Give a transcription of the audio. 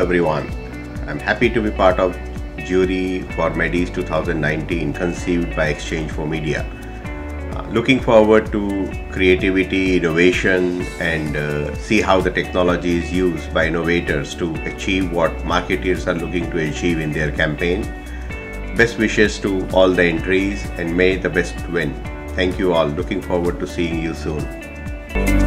everyone. I'm happy to be part of jury for Maddies 2019 conceived by Exchange for Media. Looking forward to creativity, innovation, and see how the technology is used by innovators to achieve what marketers are looking to achieve in their campaign. Best wishes to all the entries and may the best win. Thank you all. Looking forward to seeing you soon.